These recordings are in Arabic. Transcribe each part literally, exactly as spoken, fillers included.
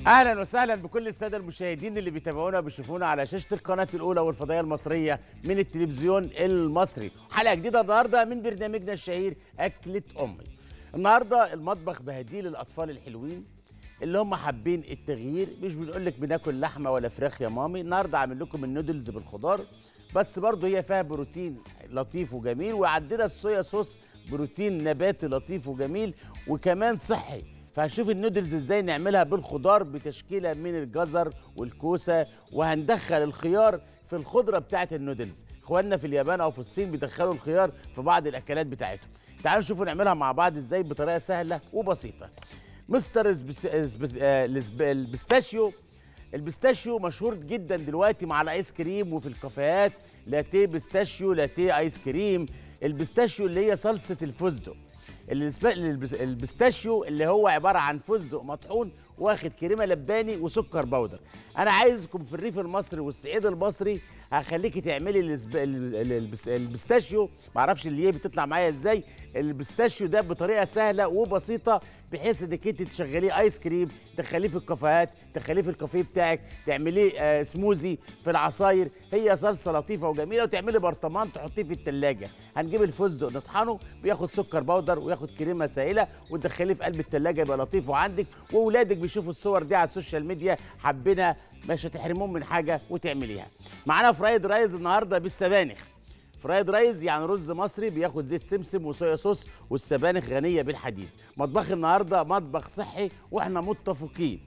اهلا وسهلا بكل الساده المشاهدين اللي بيتابعونا وبيشوفونا على شاشه القناه الاولى والفضائيه المصريه من التلفزيون المصري. حلقه جديده النهارده من برنامجنا الشهير اكله امي. النهارده المطبخ بهديه للاطفال الحلوين اللي هم حابين التغيير. مش بنقول لك بناكل لحمه ولا فراخ يا مامي، النهارده عامل لكم النودلز بالخضار، بس برضه هي فيها بروتين لطيف وجميل، وعندنا الصويا صوص بروتين نباتي لطيف وجميل وكمان صحي. فهنشوف النودلز ازاي نعملها بالخضار بتشكيله من الجزر والكوسه، وهندخل الخيار في الخضره بتاعه النودلز. اخواننا في اليابان او في الصين بيدخلوا الخيار في بعض الاكلات بتاعتهم. تعالوا نشوفوا نعملها مع بعض ازاي بطريقه سهله وبسيطه. مستر السبس- السبس- آه، السب- البيستاشيو. البيستاشيو مشهور جدا دلوقتي مع الايس كريم وفي الكافيهات، لاتيه بيستاشيو، لاتيه ايس كريم. البيستاشيو اللي هي صلصه الفستق. السب- البس- البيستاشيو اللي هو عباره عن فستق مطحون واخد كريمه لباني وسكر بودر. انا عايزكم في الريف المصري والصعيد المصري هخليكي تعملي السب- ال- ال- البس- البيستاشيو، معرفش اللي هي بتطلع معايا ازاي. البيستاشيو ده بطريقه سهله وبسيطه، بحيث انك انت تشغليه ايس كريم، تخليه في الكافيهات، تخليه في الكافيه بتاعك، تعمليه آه سموزي في العصاير. هي صلصه لطيفه وجميله، وتعملي برطمان تحطيه في التلاجة. هنجيب الفستق نطحنه، بياخد سكر بودر وياخد كريمه سائله، وتدخليه في قلب التلاجة يبقى لطيف وعندك. واولادك بيشوفوا الصور دي على السوشيال ميديا حابينها، مش هتحرمهم من حاجه وتعمليها. معانا فرايد رايز النهارده بالسبانخ. فرايد رايز يعني رز مصري بياخد زيت سمسم وصويا صوص، والسبانخ غنيه بالحديد. مطبخ النهارده مطبخ صحي واحنا متفقين.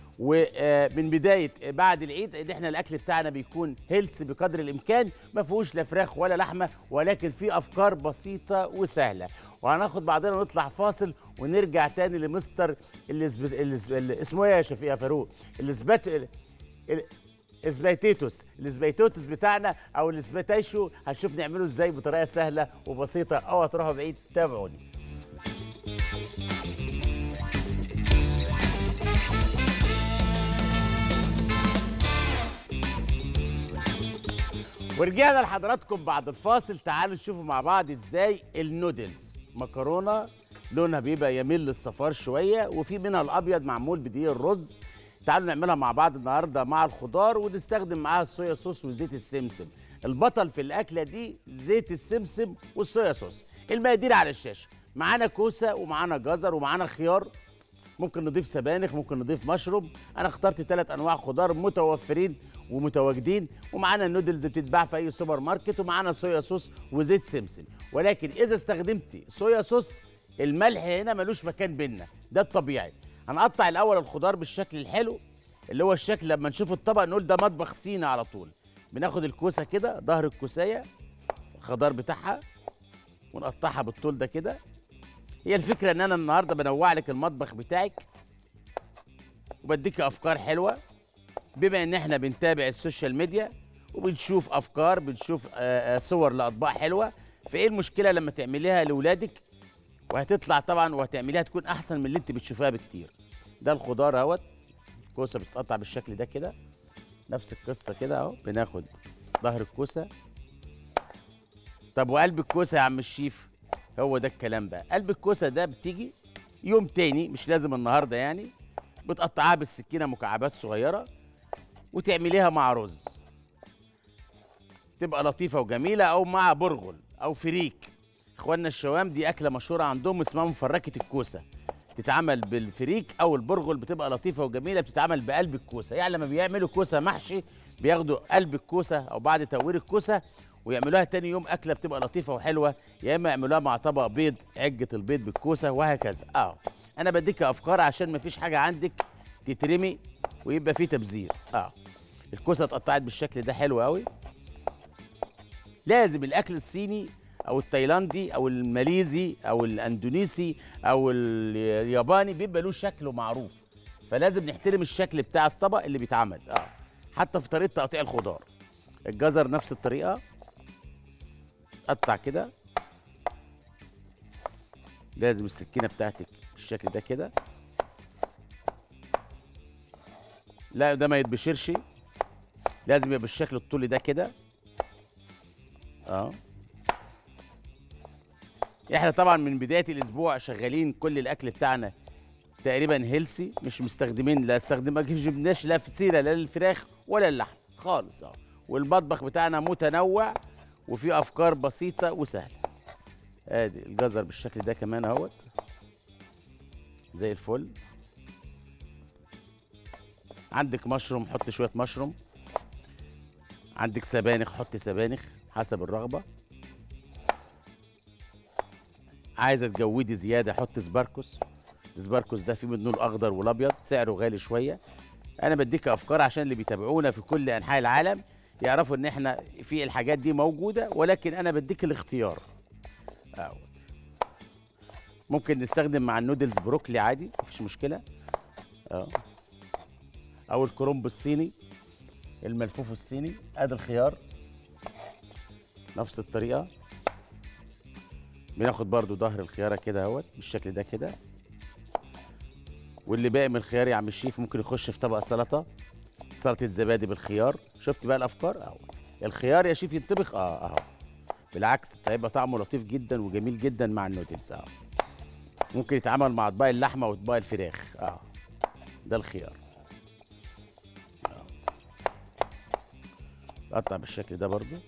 ومن بدايه بعد العيد ان احنا الاكل بتاعنا بيكون هيلث بقدر الامكان، ما فيهوش لا فراخ ولا لحمه، ولكن في افكار بسيطه وسهله. وهناخد بعضنا ونطلع فاصل ونرجع تاني لمستر الاسب... الاسب... اسمه ايه يا شفيق يا فاروق؟ الاسبات ال... اسبيتيتوس. الاسبيتوتس بتاعنا او الاسبيتايشو هنشوف نعمله ازاي بطريقه سهله وبسيطه. اوعى هتروحوا بعيد، تابعوني. ورجعنا لحضراتكم بعد الفاصل. تعالوا نشوفوا مع بعض ازاي النودلز. مكرونه لونها بيبقى يميل للصفار شويه، وفي منها الابيض معمول بدقيق الرز. تعالوا نعملها مع بعض النهارده مع الخضار، ونستخدم معاها الصويا صوص وزيت السمسم. البطل في الاكله دي زيت السمسم والصويا صوص. المقادير على الشاشه. معانا كوسه ومعانا جزر ومعانا خيار، ممكن نضيف سبانخ، ممكن نضيف مشروم. انا اخترت ثلاث انواع خضار متوفرين ومتواجدين، ومعانا النودلز بتتباع في اي سوبر ماركت، ومعانا صويا صوص وزيت سمسم. ولكن اذا استخدمتي صويا صوص، الملح هنا ملوش مكان بينا، ده الطبيعي. هنقطع الاول الخضار بالشكل الحلو اللي هو الشكل لما نشوف الطبق نقول ده مطبخ صيني على طول. بناخد الكوسه كده، ظهر الكوسايه الخضار بتاعها، ونقطعها بالطول ده كده. هي الفكره ان انا النهارده بنوع لك المطبخ بتاعك وبديك افكار حلوه، بما ان احنا بنتابع السوشيال ميديا وبنشوف افكار، بنشوف آه، آه، صور لاطباق حلوه. فايه المشكله لما تعمليها لاولادك وهتطلع طبعا وهتعمليها تكون احسن من اللي انت بتشوفيها بكتير. ده الخضار اهوت، الكوسه بتتقطع بالشكل ده كده، نفس القصه كده اهو. بناخد ظهر الكوسه. طب وقلب الكوسه يا عم الشيف؟ هو ده الكلام بقى. قلب الكوسه ده بتيجي يوم تاني، مش لازم النهارده يعني. بتقطعها بالسكينه مكعبات صغيره وتعمليها مع رز، تبقى لطيفه وجميله، او مع برغل او فريك. اخواننا الشوام دي اكله مشهوره عندهم اسمها مفركه الكوسه، تتعمل بالفريك او البرغل، بتبقى لطيفه وجميله، بتتعمل بقلب الكوسه. يعني لما بيعملوا كوسه محشي بياخدوا قلب الكوسه او بعد تورير الكوسه ويعملوها تاني يوم اكله بتبقى لطيفه وحلوه، يا اما يعملوها مع طبق بيض، عجه البيض بالكوسه وهكذا. اه انا بديك افكار عشان ما فيش حاجه عندك تترمي ويبقى فيه تبذير. اه الكوسه اتقطعت بالشكل ده حلو قوي. لازم الاكل الصيني او التايلاندي او الماليزي او الاندونيسي او الياباني بيبقى له شكله معروف، فلازم نحترم الشكل بتاع الطبق اللي بيتعمل. اه حتى في طريقه تقطيع الخضار. الجزر نفس الطريقه، قطع كده، لازم السكينه بتاعتك بالشكل ده كده، لا ده ما يتبشرش، لازم يبقى بالشكل الطولي ده كده. اه احنا طبعا من بدايه الاسبوع شغالين كل الاكل بتاعنا تقريبا هيلسي، مش مستخدمين، لا استخدم ما جبناش لا فسيله لا للفراخ ولا اللحم خالص اهو. والمطبخ بتاعنا متنوع وفيه افكار بسيطه وسهله. ادي الجزر بالشكل ده كمان اهوت زي الفل. عندك مشروم حط شويه مشروم، عندك سبانخ حط سبانخ حسب الرغبه. عايزه تجودي زياده حط سباركوس. السباركوس ده فيه منه الاخضر والابيض، سعره غالي شويه. انا بديك افكار عشان اللي بيتابعونا في كل انحاء العالم يعرفوا ان احنا في الحاجات دي موجوده، ولكن انا بديك الاختيار. أهو. ممكن نستخدم مع النودلز بروكلي عادي مفيش مشكله. اه او الكرنب الصيني الملفوف الصيني. ادي الخيار نفس الطريقه. بناخد برضو ظهر الخياره كده اهوت بالشكل ده كده. واللي باقي من الخيار يا عم الشيف ممكن يخش في طبق سلطه، سلطه زبادي بالخيار. شفت بقى الافكار اهو. الخيار يا شيف ينطبخ اه اهو. بالعكس هيبقى طعمه لطيف جدا وجميل جدا مع النودلز اهو. ممكن يتعامل مع اطباق اللحمه واطباق الفراخ اه. ده الخيار اه. قطع بالشكل ده برضو.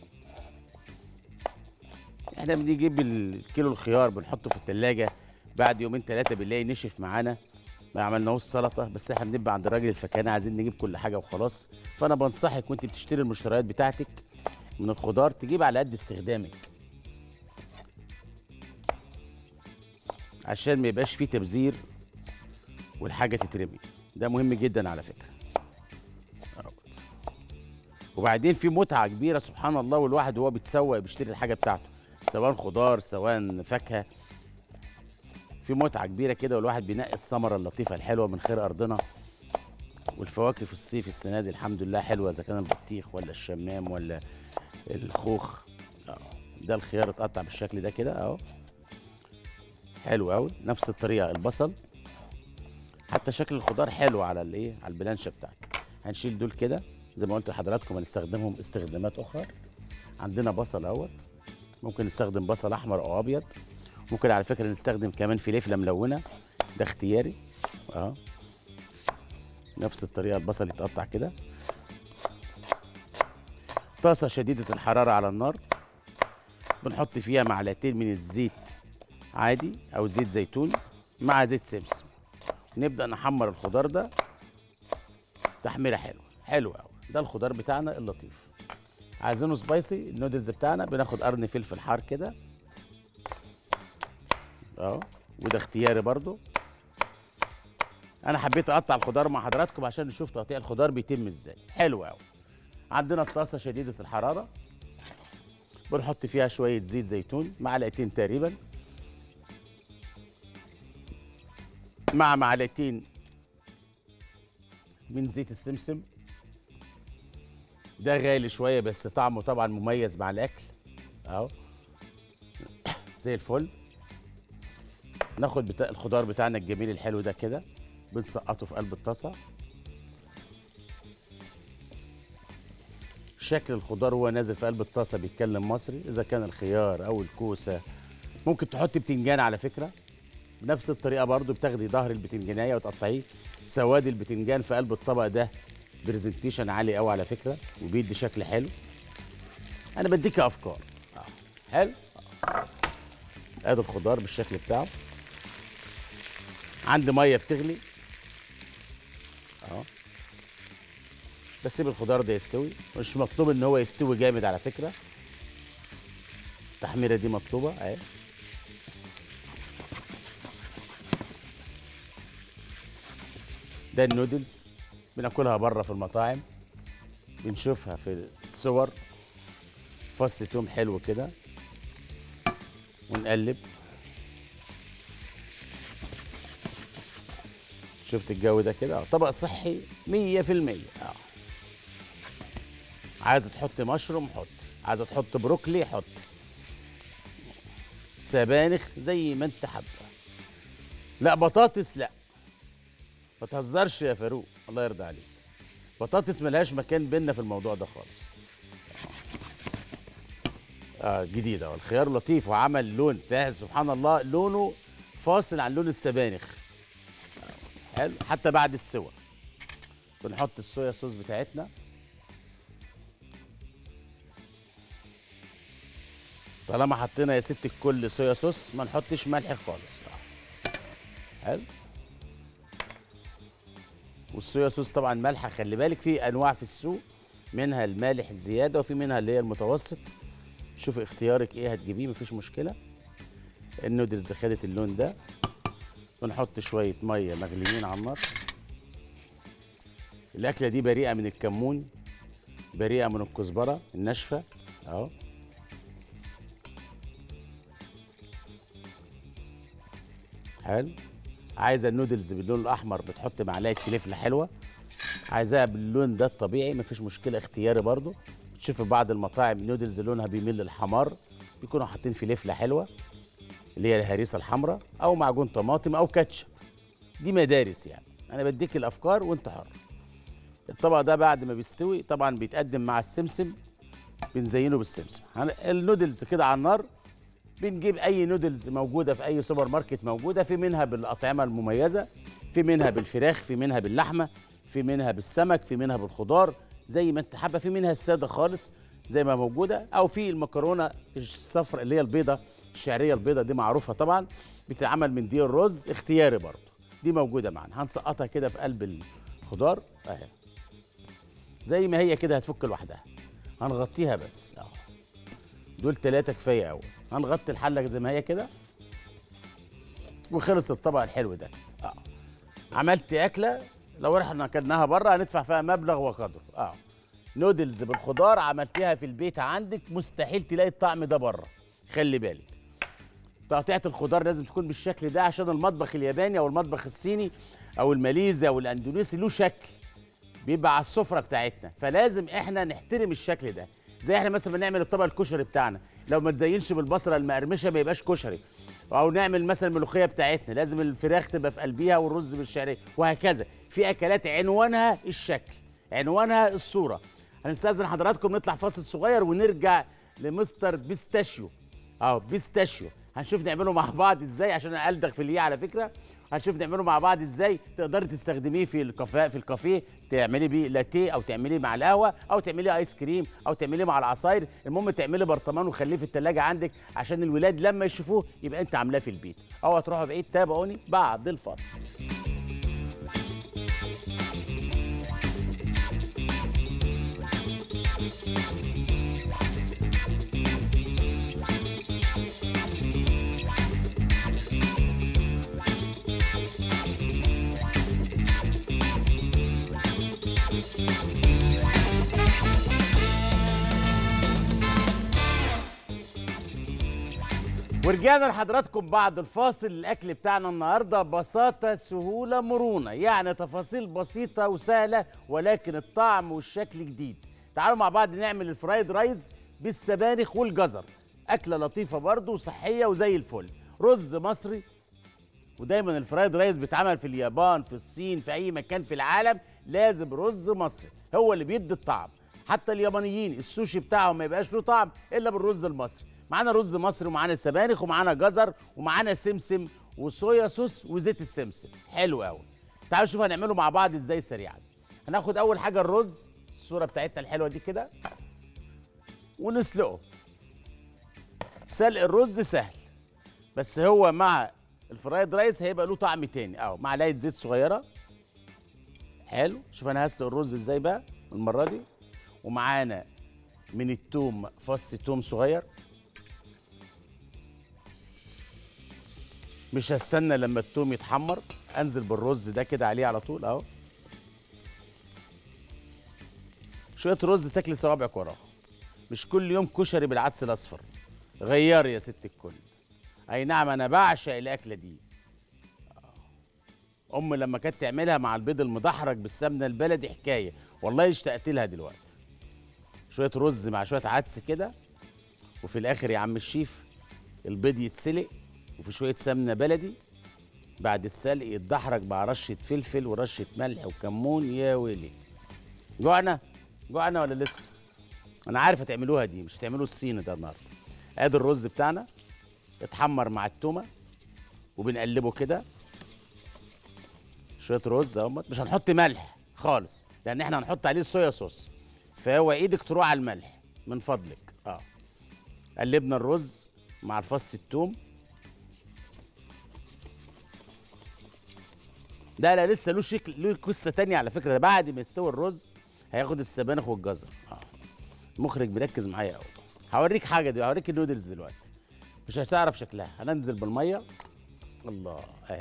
احنا بنجيب الكيلو الخيار بنحطه في التلاجة، بعد يومين ثلاثه بنلاقي نشف معانا، ما عملناهوش سلطه. بس احنا بنبقى عند الراجل الفكانه عايزين نجيب كل حاجه وخلاص. فانا بنصحك وانت بتشتري المشتريات بتاعتك من الخضار تجيب على قد استخدامك، عشان ما يبقاش فيه تبذير والحاجه تترمي. ده مهم جدا على فكره. وبعدين في متعه كبيره سبحان الله، والواحد وهو بيتسوق بيشتري الحاجه بتاعته سواء خضار سواء فاكهه، في متعه كبيره كده، والواحد بينقي الثمره اللطيفه الحلوه من خير ارضنا. والفواكه في الصيف السنه دي الحمد لله حلوه، اذا كان البطيخ ولا الشمام ولا الخوخ. اه ده الخيار اتقطع بالشكل ده كده اهو. حلو قوي. نفس الطريقه البصل، حتى شكل الخضار حلو على الايه على البلانشه بتاعتي. هنشيل دول كده زي ما قلت لحضراتكم، هنستخدمهم استخدامات اخرى. عندنا بصل اهوت، ممكن نستخدم بصل احمر او ابيض. ممكن على فكره نستخدم كمان فلفله ملونه، ده اختياري اه. نفس الطريقه البصل يتقطع كده. طاسه شديده الحراره على النار، بنحط فيها معلقتين من الزيت عادي او زيت زيتون مع زيت سمسم. نبدا نحمر الخضار ده تحميره حلوه حلوه قوي. ده الخضار بتاعنا اللطيف. عايزينه سبايسي النودلز بتاعنا، بناخد قرن فلفل حار كده اه. وده اختياري برضو. انا حبيت اقطع الخضار مع حضراتكم عشان نشوف تقطيع الخضار بيتم ازاي. حلو قوي. عندنا الطاسه شديده الحراره، بنحط فيها شويه زيت زيتون معلقتين تقريبا، مع معلقتين من زيت السمسم. ده غالي شويه بس طعمه طبعا مميز مع الاكل اهو زي الفل. ناخد بتا... الخضار بتاعنا الجميل الحلو ده كده، بنسقطه في قلب الطاسه. شكل الخضار وهو نازل في قلب الطاسه بيتكلم مصري، اذا كان الخيار او الكوسه. ممكن تحطي بتنجان على فكره بنفس الطريقه برضو، بتاخدي ظهر البتنجانيه وتقطعيه. سواد البتنجان في قلب الطبق ده برزنتيشن عالي قوي على فكره، وبيدي شكل حلو. انا بديك افكار اه. حلو اه. ادي الخضار بالشكل بتاعه. عندي ميه بتغلي اه. بسيب الخضار ده يستوي، مش مطلوب ان هو يستوي جامد على فكره. التحميره دي مطلوبه اهي. ده النودلز بناكلها بره في المطاعم، بنشوفها في الصور. فص توم حلو كده ونقلب. شفت الجو ده كده؟ طبق صحي مية في المية اه. عايزه تحط مشروم حط، عايزه تحط بروكلي حط، سبانخ زي ما انت حابه. لا بطاطس لا، ما تهزرش يا فاروق الله يرضى عليك. بطاطس ملهاش مكان بينا في الموضوع ده خالص. اه جديده. والخيار لطيف وعمل لون ده سبحان الله، لونه فاصل عن لون السبانخ. حلو. حتى بعد السوى بنحط الصويا صوص بتاعتنا. طالما حطينا يا ست الكل صويا صوص ما نحطش ملح خالص. حلو. والصويا صوص طبعا مالحه، خلي بالك في انواع في السوق، منها المالح الزياده وفي منها اللي هي المتوسط. شوفي اختيارك ايه هتجيبيه، مفيش مشكله. النودلز خدت اللون ده، ونحط شويه ميه مغليين على النار. الاكله دي بريئه من الكمون، بريئه من الكزبره الناشفه اهو. حلو. عايزه النودلز باللون الاحمر بتحط معلقه فلفله حلوه، عايزاها باللون ده الطبيعي مفيش مشكله، اختياري برضو. تشوف بعض المطاعم نودلز لونها بيميل للحمار، بيكونوا حاطين فلفله حلوه اللي هي الهريسه الحمراء، او معجون طماطم او كاتشب. دي مدارس يعني، انا بديك الافكار وانت حر. الطبق ده بعد ما بيستوي طبعا بيتقدم مع السمسم، بنزينه بالسمسم. النودلز كده على النار، بنجيب اي نودلز موجوده في اي سوبر ماركت موجوده، في منها بالاطعمه المميزه، في منها بالفراخ، في منها باللحمه، في منها بالسمك، في منها بالخضار، زي ما انت حابه، في منها الساده خالص زي ما موجوده، او في المكرونه الصفراء اللي هي البيضه الشعريه البيضه دي معروفه طبعا، بتتعمل من دي الرز، اختياري برضه دي موجوده معانا. هنسقطها كده في قلب الخضار اهي زي ما هي كده، هتفك لوحدها. هنغطيها بس اهو، دول ثلاثه كفايه قوي. هنغطي الحله زي ما هي كده، وخلص الطبق الحلو ده. اه عملت اكله لو احنا اكلناها بره هندفع فيها مبلغ وقدره. اه نودلز بالخضار عملتيها في البيت عندك، مستحيل تلاقي الطعم ده بره. خلي بالك تقطيعه الخضار لازم تكون بالشكل ده، عشان المطبخ الياباني او المطبخ الصيني او الماليزي او الاندونيسي له شكل بيبقى على السفره بتاعتنا، فلازم احنا نحترم الشكل ده. زي احنا مثلا بنعمل الطبق الكشري بتاعنا، لو ما تزينش بالبصله المقرمشه ما يبقاش كشري. او نعمل مثلا الملوخيه بتاعتنا لازم الفراخ تبقى في قلبيها والرز بالشعريه، وهكذا. في اكلات عنوانها الشكل، عنوانها الصوره. هنستاذن حضراتكم نطلع فاصل صغير ونرجع لمستر بيستاشيو. اهو بيستاشيو هنشوف نعمله مع بعض ازاي، عشان انا الدغ في اللي على فكره. هنشوف نعمله مع بعض ازاي تقدري تستخدميه في الكافيه، في الكافيه تعملي بيه لاتيه، او تعمليه مع القهوه، او تعمليه ايس كريم، او تعمليه مع العصاير. المهم تعملي برطمان وخليه في الثلاجه عندك، عشان الولاد لما يشوفوه يبقى انت عاملاه في البيت. او هتروحوا بعيد، تابعوني بعد الفاصل. ورجعنا لحضراتكم بعد الفاصل. الاكل بتاعنا النهارده بساطه سهوله مرونه، يعني تفاصيل بسيطه وسهله ولكن الطعم والشكل جديد. تعالوا مع بعض نعمل الفرايد رايز بالسبانخ والجزر، اكله لطيفه برضو وصحيه وزي الفل. رز مصري، ودايما الفرايد رايز بيتعمل في اليابان، في الصين، في اي مكان في العالم لازم رز مصري هو اللي بيدي الطعم. حتى اليابانيين السوشي بتاعهم ما يبقاش له طعم الا بالرز المصري. معانا رز مصري ومعانا سبانخ ومعانا جزر ومعانا سمسم وصويا صوص وزيت السمسم، حلو قوي. تعالوا نشوف هنعمله مع بعض ازاي سريعا. هناخد اول حاجه الرز، الصوره بتاعتنا الحلوه دي كده، ونسلقه. سلق الرز سهل، بس هو مع الفرايد رايس هيبقى له طعم تاني. اهو معلقه زيت صغيره، حلو. شوف انا هسلق الرز ازاي بقى المره دي. ومعانا من التوم فص توم صغير، مش هستنى لما التوم يتحمر، انزل بالرز ده كده عليه على طول اهو. شويه رز تاكلي صوابعك وراها، مش كل يوم كشري بالعدس الاصفر. غيري يا ست الكل. اي نعم انا بعشق الاكله دي. ام لما كانت تعملها مع البيض المدحرج بالسمنه البلدي حكايه، والله اشتقت لها دلوقتي. شويه رز مع شويه عدس كده، وفي الاخر يا عم الشيف البيض يتسلق، وفي شويه سمنه بلدي بعد السلق يتدحرج مع رشه فلفل ورشه ملح وكمون. يا ويلي، جوعنا جوعنا ولا لسه؟ انا عارف هتعملوها دي، مش هتعملوا الصيني ده النهارده. ادي الرز بتاعنا اتحمر مع التومه، وبنقلبه كده شويه رز اهوت. مش هنحط ملح خالص لان احنا هنحط عليه الصويا صوص، فهو ايدك تروح على الملح من فضلك. اه قلبنا الرز مع الفص الثوم. لا لا لسه له شكل، له قصه تانية على فكره. ده بعد ما يستوي الرز هياخد السبانخ والجزر. اه المخرج مركز معايا قوي. هوريك حاجه دي، هوريك النودلز دلوقتي مش هتعرف شكلها. هننزل بالميه. الله اهي.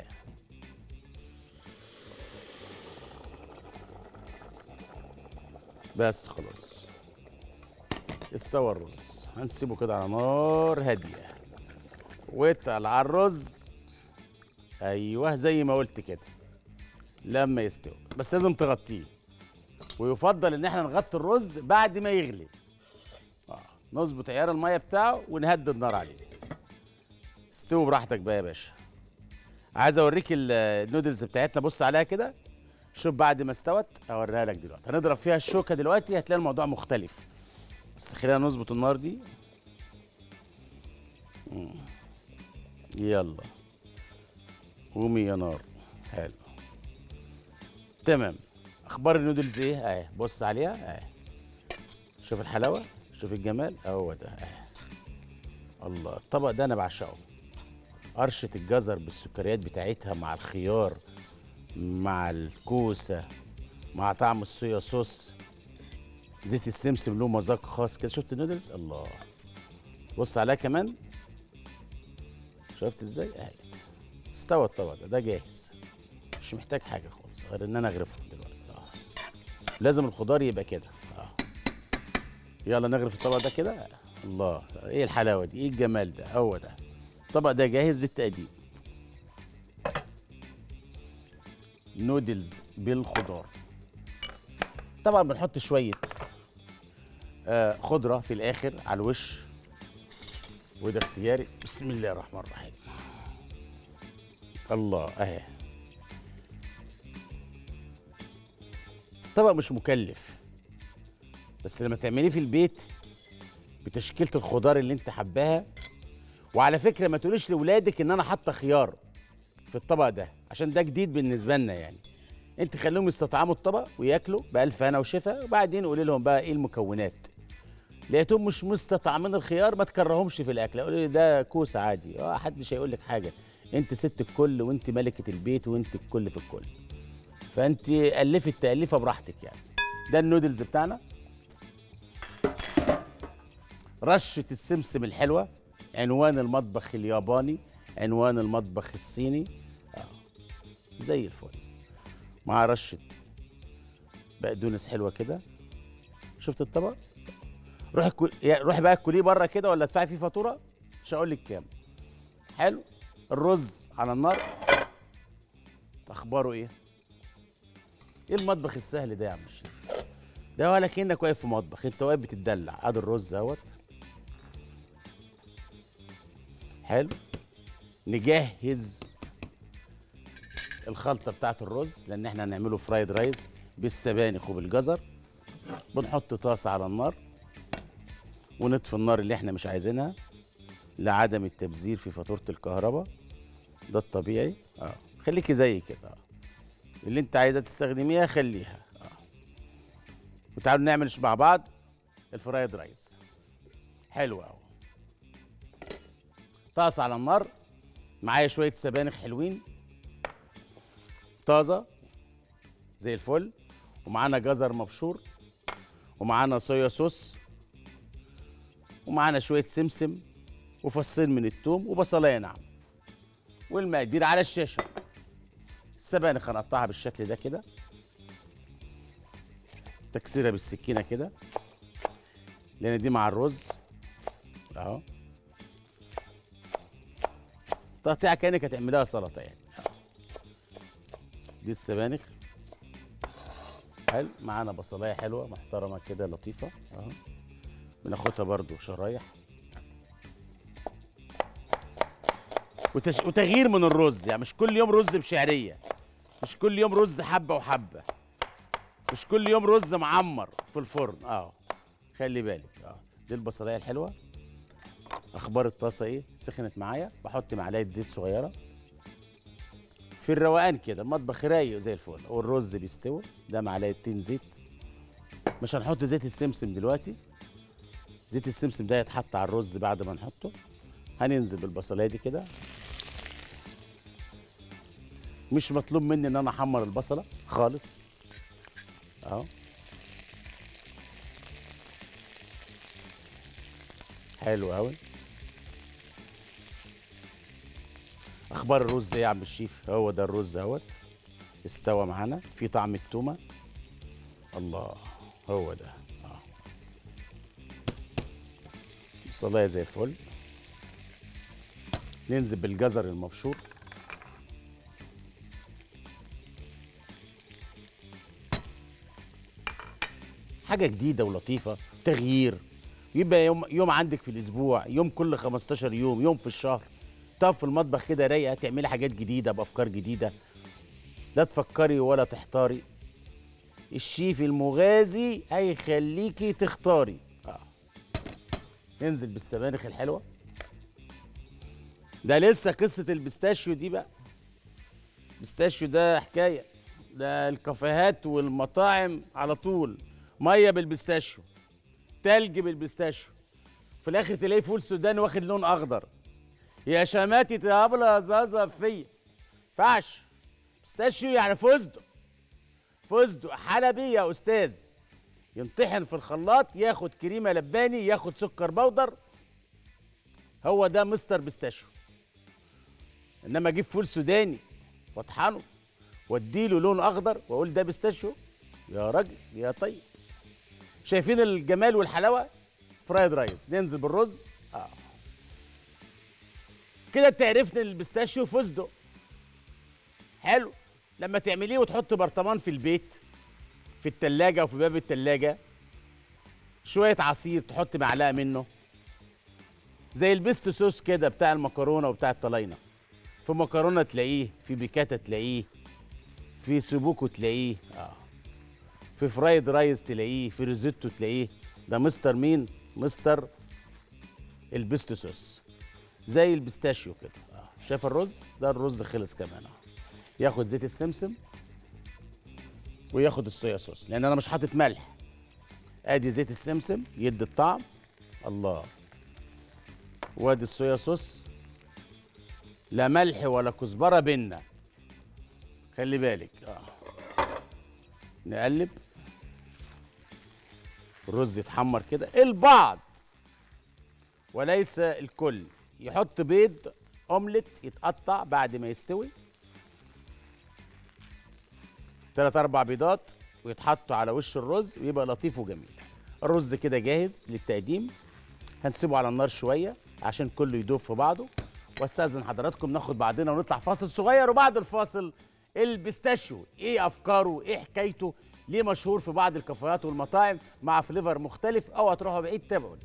بس خلاص استوى الرز. هنسيبه كده على نار هاديه واتقل على الرز. ايوه زي ما قلت كده لما يستوي، بس لازم تغطيه. ويفضل ان احنا نغطي الرز بعد ما يغلي. اه نظبط عيار الميه بتاعه ونهدي النار عليه. استوي براحتك بقى يا باشا. عايز اوريك ال- النودلز بتاعتنا. بص عليها كده، شوف بعد ما استوت. اوريها لك دلوقتي. هنضرب فيها الشوكه دلوقتي هتلاقي الموضوع مختلف. بس خلينا نظبط النار دي. مم. يلا قومي يا نار. حلو تمام. اخبار النودلز ايه؟ اهي بص عليها اهي. شوف الحلاوه، شوف الجمال. اهو ده اهي. الله الطبق ده انا بعشقه. قرشه الجزر بالسكريات بتاعتها مع الخيار مع الكوسه مع طعم الصويا صوص. زيت السمسم له مذاق خاص كده. شفت النودلز؟ الله بص عليها كمان. شفت ازاي؟ اهي استوى الطبق ده. ده جاهز مش محتاج حاجه خالص غير ان انا اغرفه دلوقتي. آه. لازم الخضار يبقى كده. آه. يلا نغرف الطبق ده كده. آه. الله ايه الحلاوه دي، ايه الجمال ده. هو ده الطبق ده جاهز للتقديم. نودلز بالخضار. طبعا بنحط شويه آه خضره في الاخر على الوش، وده اختياري. بسم الله الرحمن الرحيم. الله اهي. طبق مش مكلف، بس لما تعمليه في البيت بتشكيله الخضار اللي انت حباها. وعلى فكره ما تقوليش لاولادك ان انا حاطه خيار في الطبق ده عشان ده جديد بالنسبه لنا يعني. انت خليهم يستطعموا الطبق وياكلوا بألف هنا وشفا، وبعدين قولي لهم بقى ايه المكونات. لقيتهم مش مستطعمين الخيار ما تكرهمش في الاكل. قولي لي ده كوسه عادي. اه محدش هيقول لك حاجه. انت ست الكل وانت ملكه البيت وانت الكل في الكل. فانت الفي التاليفه براحتك يعني. ده النودلز بتاعنا. رشه السمسم الحلوه عنوان المطبخ الياباني، عنوان المطبخ الصيني. آه. زي الفل. مع رشه بقدونس حلوه كده. شفت الطبق؟ روحي كل... روحي بقى كليه بره كده ولا ادفعي فيه فاتوره مش هقول لك كام. حلو. الرز على النار. اخباره ايه؟ ايه المطبخ السهل ده يا عم الشيخ؟ ده ولا كأنك واقف في مطبخ، انت واقف بتتدلع. ادي الرز اهوت. حلو. نجهز الخلطه بتاعت الرز لان احنا هنعمله فرايد رايز بالسبانخ وبالجزر. بنحط طاسه على النار ونطفي النار اللي احنا مش عايزينها لعدم التبذير في فاتوره الكهرباء. ده الطبيعي. اه خليكي زي كده. اه اللي انت عايزه تستخدميها خليها. اه وتعالوا نعمل مع بعض الفرايد رايز. حلو قوي. طاسه على النار معايا شويه سبانخ حلوين طازه زي الفل، ومعانا جزر مبشور، ومعانا صويا صوص، ومعانا شويه سمسم، وفصين من الثوم، وبصلايه ناعمه. والمقادير على الشاشه. السبانخ هنقطعها بالشكل ده كده، تكسيره بالسكينه كده لان دي مع الرز اهو. تقطيعه كانك هتعملها سلطه يعني. دي السبانخ. حلو. معانا بصلايه حلوه محترمه كده لطيفه اهو. بناخدها برضو شرايح. وتش... وتغيير من الرز يعني. مش كل يوم رز بشعريه، مش كل يوم رز حبه وحبه، مش كل يوم رز معمر في الفرن. اه خلي بالك. اه دي البصلايه الحلوه. اخبار الطاسه ايه؟ سخنت معايا. بحط معلقه زيت صغيره في الروقان كده، المطبخ رايق زي الفل، والرز بيستوي. ده معلقتين زيت، مش هنحط زيت السمسم دلوقتي، زيت السمسم ده يتحط على الرز بعد ما نحطه. هننزل بالبصلايه دي كده. مش مطلوب مني ان انا احمر البصله خالص اهو. حلو قوي. اخبار الرز ايه يا عم الشيف؟ هو ده الرز اهوت، استوى معانا في طعم التومه. الله، هو ده اه. بصلايه زي الفل. ننزل بالجزر المبشور. حاجه جديده ولطيفه، تغيير. يبقى يوم يوم عندك في الاسبوع، يوم كل خمستاشر يوم، يوم في الشهر، تقف في المطبخ كده رايقه تعملي حاجات جديده بافكار جديده. لا تفكري ولا تحتاري، الشيف المغازي هيخليكي تختاري. اه. ننزل بالسبانخ الحلوه. ده لسه قصه البيستاشيو دي بقى. البيستاشيو ده حكايه، ده الكافيهات والمطاعم على طول ميه بالبيستاشيو، تلج بالبيستاشيو، في الاخر تلاقيه فول سوداني واخد لون اخضر. يا شماتي تقابله زازا فيا فعش. بيستاشيو يعني فستق، فستق حلبي يا استاذ، ينطحن في الخلاط، ياخد كريمه لباني، ياخد سكر بودر، هو ده مستر بيستاشيو. انما اجيب فول سوداني واطحنه واديله لون اخضر واقول ده بيستاشيو؟ يا راجل يا طيب. شايفين الجمال والحلاوه؟ فرايد رايس. ننزل بالرز اه كده. تعرفنا ان البيستاشيو فستق حلو. لما تعمليه وتحط برطمان في البيت، في التلاجة او في باب التلاجة، شويه عصير تحط معلقه منه، زي البيستو صوص كده بتاع المكرونه وبتاع الطلاينه. في مكرونه تلاقيه، في بيكاتا تلاقيه، في سوبوكو تلاقيه اه في فرايد رايس تلاقيه، في ريزوتو تلاقيه. ده مستر مين؟ مستر البيستو صوص، زي البيستاشيو كده اه. شايف الرز ده؟ الرز خلص كمان اه. ياخد زيت السمسم وياخد الصويا صوص، لان انا مش حاطط ملح. ادي زيت السمسم يدي الطعم الله، وادي الصويا صوص، لا ملح ولا كزبره بينا، خلي بالك اه. نقلب الرز يتحمر كده. البعض وليس الكل يحط بيض اومليت يتقطع بعد ما يستوي، ثلاث اربع بيضات ويتحطوا على وش الرز ويبقى لطيف وجميل. الرز كده جاهز للتقديم. هنسيبه على النار شويه عشان كله يدوب في بعضه. واستاذن حضراتكم ناخد بعضنا ونطلع فاصل صغير، وبعد الفاصل البيستاشيو ايه افكاره، ايه حكايته، ليه مشهور في بعض الكافيهات والمطاعم مع فليفر مختلف. اوعى تروحوا بعيد، تابعوني.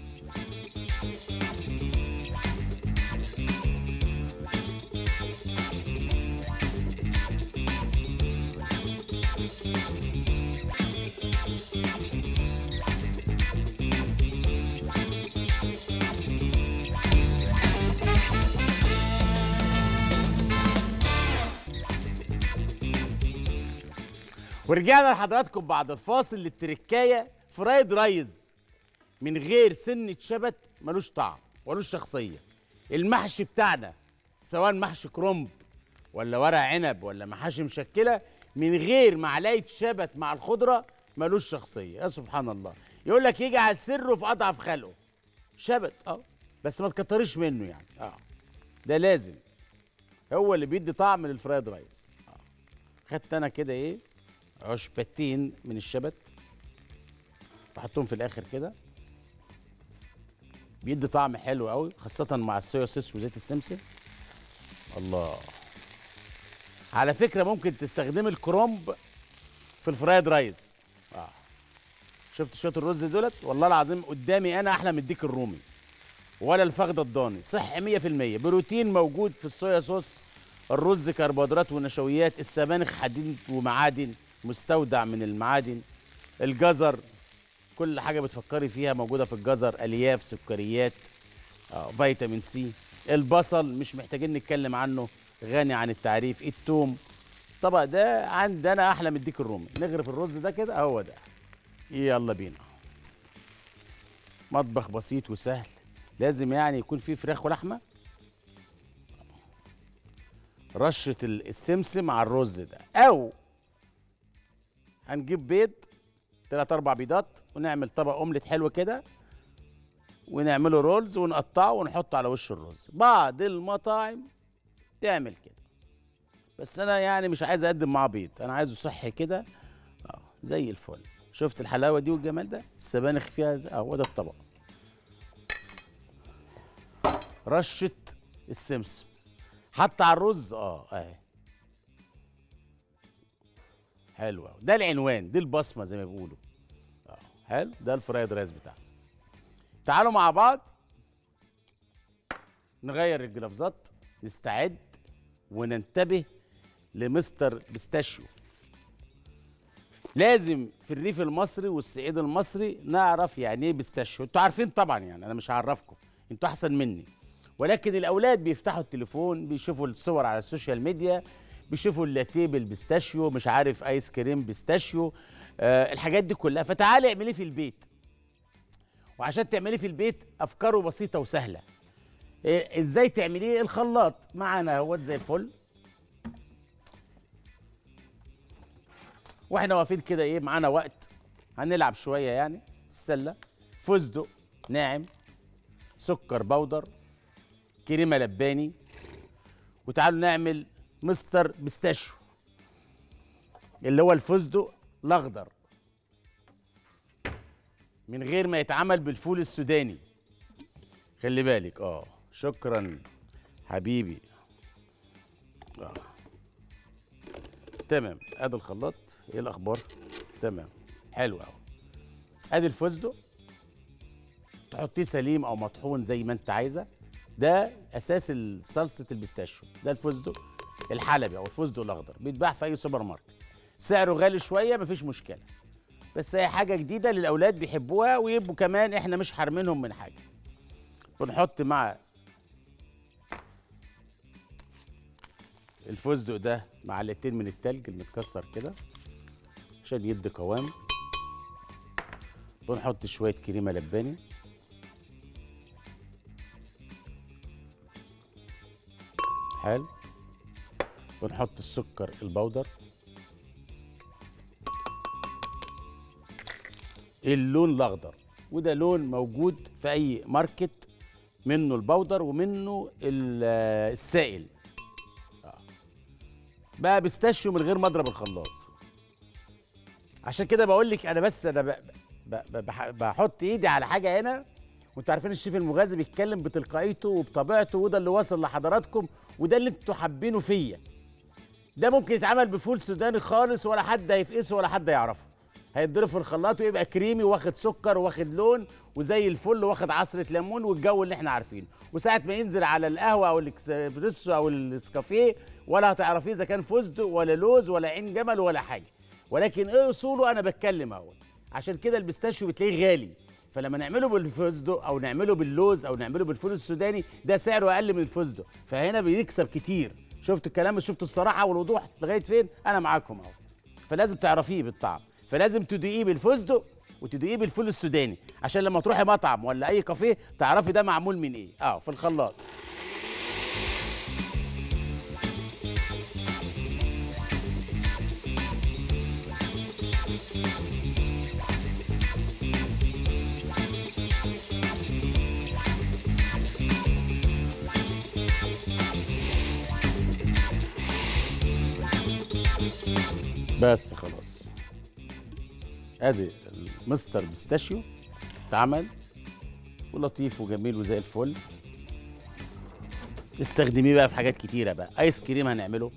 ورجعنا لحضراتكم بعد الفاصل للتركايه. فرايد رايز من غير سنه شبت ملوش طعم ولوش شخصيه. المحشي بتاعنا سواء محشي كرنب ولا ورق عنب ولا محاشي مشكله، من غير معلقه شبت مع الخضره ملوش شخصيه. يا سبحان الله، يقول لك يجعل سره في اضعف خلقه. شبت اه، بس ما تكتريش منه يعني اه، ده لازم، هو اللي بيدي طعم للفرايد رايز اه. خدت انا كده ايه عشبتين من الشبت، بحطهم في الاخر كده، بيدي طعم حلو قوي خاصه مع الصويا صوص وزيت السمسم. الله. على فكره ممكن تستخدمي الكرنب في الفرايد رايز اه. شفت شويه الرز دولت؟ والله العظيم قدامي انا احلى من الديك الرومي ولا الفخده الضاني. صحي مية في المية، بروتين موجود في الصويا صوص، الرز كربوهيدرات ونشويات، السبانخ حديد ومعادن، مستودع من المعادن، الجزر كل حاجه بتفكري فيها موجوده في الجزر، الياف، سكريات آه، فيتامين سي. البصل مش محتاجين نتكلم عنه، غني عن التعريف. التوم. الطبق ده عندنا احلى من الديك الرومي. نغرف الرز ده كده، هو ده. يلا بينا. مطبخ بسيط وسهل. لازم يعني يكون فيه فراخ ولحمه. رشه السمسم على الرز ده، او هنجيب بيض، ثلاث اربع بيضات، ونعمل طبق اومليت حلو كده، ونعمله رولز ونقطعه ونحطه على وش الرز. بعض المطاعم تعمل كده، بس انا يعني مش عايز اقدم معاه بيض، انا عايزه صحي كده. اه زي الفل. شفت الحلاوه دي والجمال ده، السبانخ فيها اه هو ده الطبق. رشه السمسم حتى على الرز، اه اهي. حلو أوي. ده العنوان، دي البصمه زي ما بيقولوا. اه حلو، ده الفرايد رايس بتاعنا. تعالوا مع بعض نغير الجلافزات، نستعد وننتبه لمستر بيستاشيو. لازم في الريف المصري والصعيد المصري نعرف يعني ايه بيستاشيو. انتوا عارفين طبعا، يعني انا مش هعرفكم، انتوا احسن مني. ولكن الاولاد بيفتحوا التليفون، بيشوفوا الصور على السوشيال ميديا، بيشوفوا اللاتيه بالبيستاشيو، مش عارف ايس كريم بيستاشيو، آه الحاجات دي كلها. فتعالي اعمليه في البيت. وعشان تعمليه في البيت افكاره بسيطه وسهله. إيه ازاي تعمليه؟ الخلاط معانا اهوت زي الفل. واحنا واقفين كده ايه معانا وقت، هنلعب شويه يعني السله. فستق ناعم، سكر بودر، كريمه لباني، وتعالوا نعمل مستر بيستاشيو اللي هو الفستق الاخضر، من غير ما يتعمل بالفول السوداني. خلي بالك. اه شكرا حبيبي. اه تمام. ادي الخلاط. ايه الاخبار؟ تمام حلو قوي. ادي الفستق، تحطيه سليم او مطحون زي ما انت عايزه. ده اساس صلصه البيستاشيو. ده الفستق الحلبي او الفستق الاخضر، بيتباع في اي سوبر ماركت. سعره غالي شويه، مفيش مشكله، بس هي حاجه جديده للاولاد بيحبوها، ويبقوا كمان احنا مش حارمينهم من حاجه. بنحط مع الفستق ده معلقتين من التلج المتكسر كده عشان يدي قوام. بنحط شويه كريمه لباني، حلو. بنحط السكر البودر. اللون الاخضر، وده لون موجود في اي ماركت، منه البودر ومنه السائل. بقى بيستاشيو من غير ما اضرب الخلاط. عشان كده بقول لك انا، بس انا ب... ب... ب... بحط ايدي على حاجه هنا، وانتوا عارفين الشيف المغازي بيتكلم بتلقائيته وبطبيعته، وده اللي وصل لحضراتكم، وده اللي انتوا حابينه فيا. ده ممكن يتعمل بفول سوداني خالص، ولا حد هيفقسه ولا حد يعرفه. هيتضرب في الخلاط ويبقى كريمي واخد سكر واخد لون وزي الفل واخد عصره ليمون والجو اللي احنا عارفينه. وساعه ما ينزل على القهوه او الاكسبريسو او النسكافيه، ولا هتعرفيه اذا كان فستق ولا لوز ولا عين جمل ولا حاجه. ولكن ايه اصوله انا بتكلم اهو. عشان كده البيستاشيو بتلاقيه غالي. فلما نعمله بالفستق او نعمله باللوز او نعمله بالفول السوداني، ده سعره اقل من الفستق، فهنا بيكسب كتير. شفتوا الكلام؟ شفتوا الصراحه والوضوح لغايه فين؟ انا معاكم اهو. فلازم تعرفيه بالطعم، فلازم تدوقيه بالفستق وتدوقيه بالفول السوداني، عشان لما تروحي مطعم ولا اي كافيه تعرفي ده معمول من ايه. اه في الخلاط. بس خلاص. ادي المستر بيستاشيو اتعمل ولطيف وجميل وزي الفل. استخدميه بقى في حاجات كتيره بقى. ايس كريم هنعمله،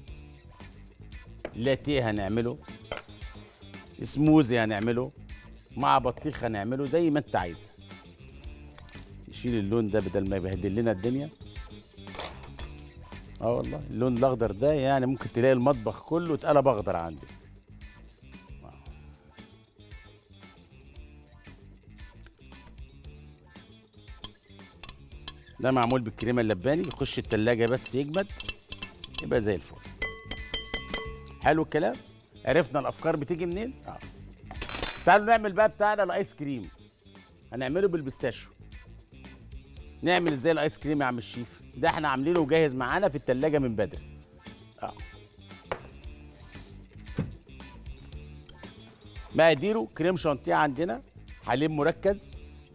لاتيه هنعمله، سموزي هنعمله، مع بطيخ هنعمله، زي ما انت عايزه. نشيل اللون ده بدل ما يبهدل لنا الدنيا. اه والله اللون الاخضر ده يعني ممكن تلاقي المطبخ كله اتقلب اخضر عندك. ده معمول بالكريمه اللباني، يخش التلاجة بس يجمد. يبقى زي الفل. حلو الكلام. عرفنا الافكار بتيجي منين. اه تعالوا نعمل بقى بتاعنا الايس كريم. هنعمله بالبيستاشيو. نعمل ازاي الايس كريم يا عم الشيف؟ ده احنا عاملينه وجاهز معانا في التلاجة من بدري. اه مقاديره: كريم شانتيه عندنا، حليب مركز،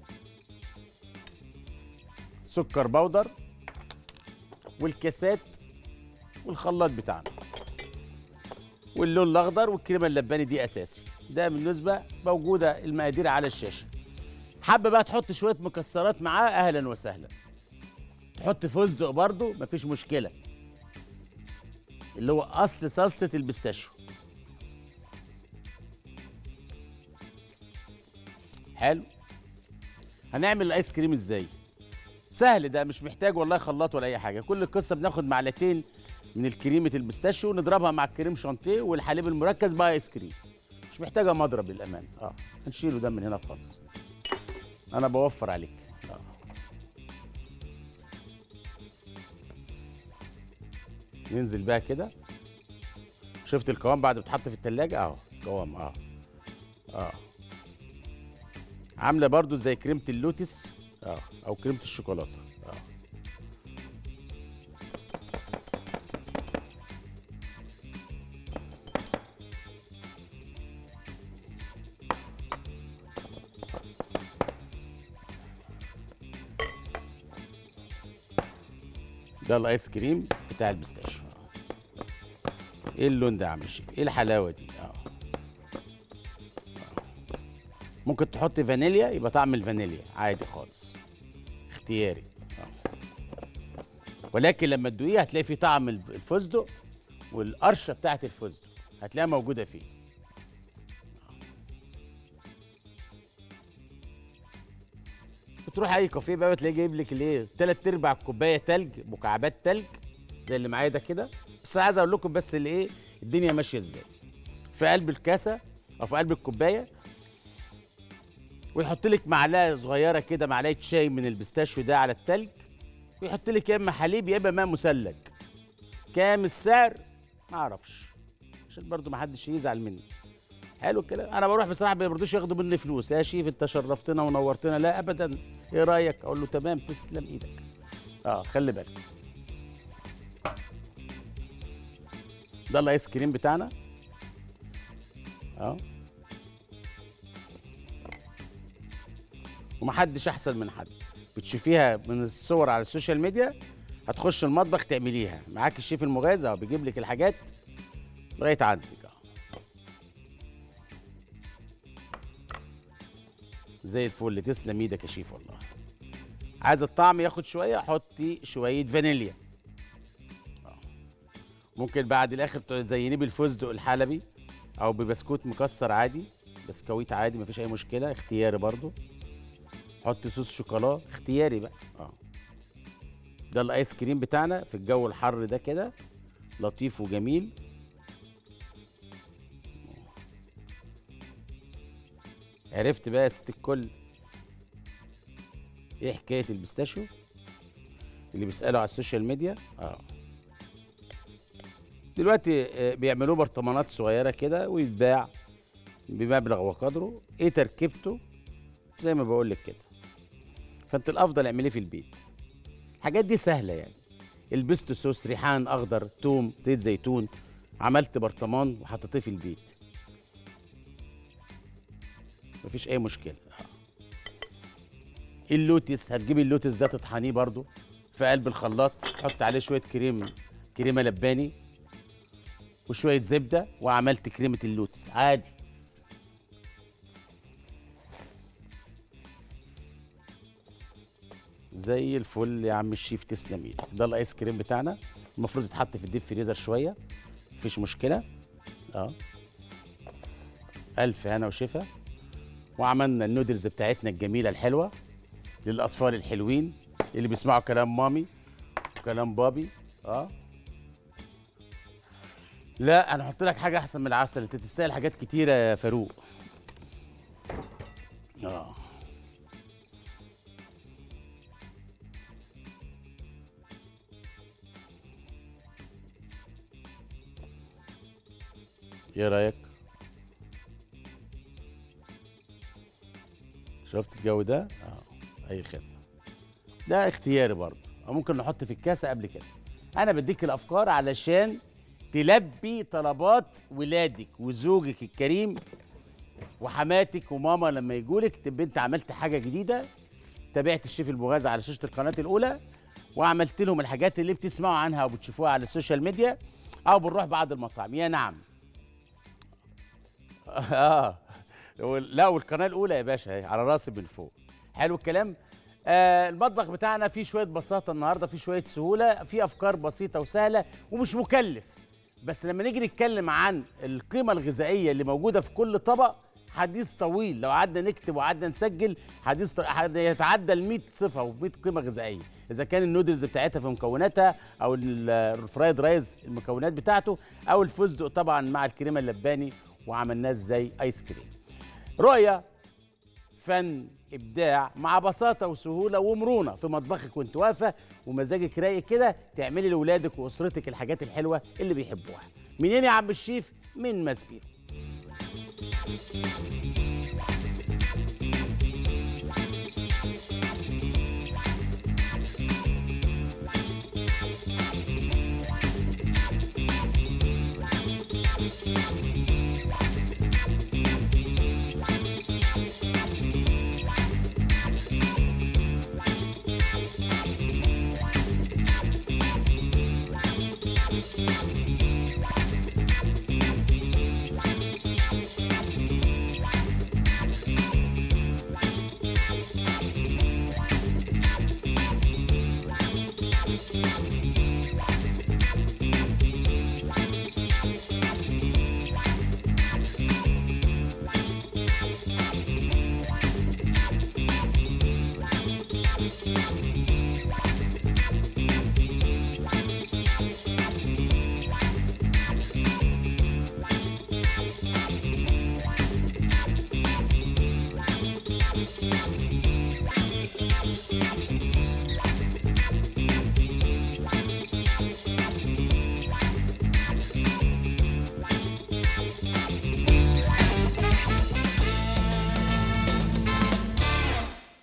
سكر بودر، والكاسات، والخلاط بتاعنا، واللون الاخضر، والكريمه اللباني دي اساسي. ده بالنسبه موجوده المقادير على الشاشه. حابه بقى تحط شويه مكسرات معاه، اهلا وسهلا. تحط فستق برضو مفيش مشكله، اللي هو اصل صلصه البيستاشيو. حلو. هنعمل الايس كريم ازاي؟ سهل، ده مش محتاج والله خلاط ولا اي حاجه. كل القصه بناخد معلقتين من الكريمه البيستاشيو نضربها مع الكريم شانتيه والحليب المركز بقى ايس كريم. مش محتاجه مضرب للامانه. اه هنشيله ده من هنا خالص، انا بوفر عليك. اه ننزل بقى كده. شفت القوام بعد ما بتحط في التلاجة؟ اهو قوام. اه اه عامله برضو زي كريمه اللوتس اه او كريمه الشوكولاته. اه ده الايس كريم بتاع البيستاشيو. ايه اللون ده يا عم الشيف؟ ايه الحلاوه دي؟ اه ممكن تحط فانيليا، يبقى طعم الفانيليا عادي خالص، اختياري. اه ولكن لما تدوقيه هتلاقي فيه طعم الفستق والقرشه بتاعت الفستق هتلاقيها موجوده فيه. بتروح اي كافيه بقى بتلاقيه جايب لك الايه، تلات ارباع كوبايه تلج، مكعبات تلج زي اللي معايا ده كده. بس عايز اقول لكم بس الايه الدنيا ماشيه ازاي. في قلب الكاسه او في قلب الكوبايه، ويحط لك معلقه صغيره كده، معلقه شاي من البيستاشيو ده على التلج، ويحط لك يا اما حليب يا اما ماء مثلج. كام السعر؟ ما اعرفش، عشان برضو ما حدش يزعل مني. حلو الكلام. انا بروح بصراحه ما بيرضوش ياخدوا مني فلوس. يا شيف انت شرفتنا ونورتنا، لا ابدا، ايه رايك؟ اقول له تمام، تسلم ايدك. اه خلي بالك. ده الايس كريم بتاعنا. اه ومحدش احسن من حد. بتشوفيها من الصور على السوشيال ميديا، هتخش المطبخ تعمليها معاك الشيف المغازي، اهو بيجيب لك الحاجات لغايه عندك. اه زي الفل، تسلم ايدك يا شيف والله. عايز الطعم ياخد شويه، حطي شويه فانيليا. اه ممكن بعد الاخر تزينيه بالفستق الحلبي او ببسكوت مكسر عادي، بسكويت عادي مفيش اي مشكله، اختياري برضو. حط صوص شوكولا، اختياري بقى. اه ده الايس كريم بتاعنا في الجو الحر ده كده، لطيف وجميل. عرفت بقى يا ست الكل ايه حكايه البيستاشيو اللي بيسالوا على السوشيال ميديا؟ اه دلوقتي آه، بيعملوه برطمانات صغيره كده ويتباع بمبلغ وقدره. ايه تركيبته؟ زي ما بقول لك كده. فانت الافضل اعمليه في البيت. الحاجات دي سهله يعني. البست صوص، ريحان اخضر، توم، زيت زيتون، عملت برطمان وحطيتيه في البيت، مفيش اي مشكله. اللوتس، هتجيبي اللوتس ده تطحنيه برضو في قلب الخلاط، تحط عليه شويه كريم، كريمه لباني وشويه زبده، وعملت كريمه اللوتس عادي. زي الفل يا عم الشيف، تسلم ايدك. ده الايس كريم بتاعنا، المفروض يتحط في الديب فريزر شويه، مفيش مشكله. اه الف هنا وشفا. وعملنا النودلز بتاعتنا الجميله الحلوه للاطفال الحلوين اللي بيسمعوا كلام مامي وكلام بابي. اه لا انا احط لك حاجه احسن من العسل، انت تستاهل حاجات كتيره يا فاروق. اه ايه رايك؟ شفت الجو ده؟ اه. اي خدمه. ده اختياري برضه، او ممكن نحط في الكاسه قبل كده. انا بديك الافكار علشان تلبي طلبات ولادك وزوجك الكريم وحماتك وماما لما يجولك تبقى انت عملت حاجه جديده. تابعت الشيف المغازي على شاشه القناه الاولى وعملت لهم الحاجات اللي بتسمعوا عنها وبتشوفوها على السوشيال ميديا او بنروح بعض المطاعم. يا نعم. اه. لا، والقناه الاولى يا باشا اهي على راسي من فوق. حلو الكلام. آه المطبخ بتاعنا فيه شويه بساطه النهارده، فيه شويه سهوله، فيه افكار بسيطه وسهله ومش مكلف. بس لما نيجي نتكلم عن القيمه الغذائيه اللي موجوده في كل طبق حديث طويل. لو قعدنا نكتب وقعدنا نسجل حديث ط- يتعدى ال مية صفه و100 قيمه غذائيه، اذا كان النودلز بتاعتها في مكوناتها او ال- الفرايد رايز المكونات بتاعته او الفستق طبعا مع الكريمه اللباني وعملناه ازاي ايس كريم. رؤيه، فن، ابداع مع بساطه وسهوله ومرونه في مطبخك وانت واقفه ومزاجك رايق كده تعملي لاولادك واسرتك الحاجات الحلوه اللي بيحبوها. منين يا عم الشيف؟ من ماسبيرو.